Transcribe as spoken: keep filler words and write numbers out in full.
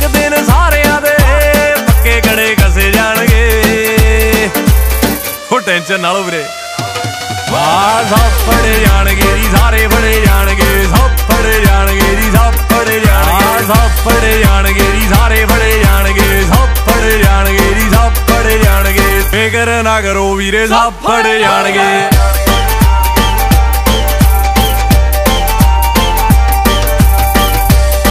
एक दिन सारियां दे पक्के गड़े कसे जाणगे। हो टेंशन ना लो वीरे, वाह सब फड़े जाणगे जी, सारे फड़े जाणगे, सब फड़े जाणगे जी, सब फड़े जाणगे, सब फड़े जाणगे जी, सारे फड़े जाणगे, सब फड़े जाणगे जी, सब फड़े जाणगे। फिकर ना करो वीरे, सब फड़े जाणगे।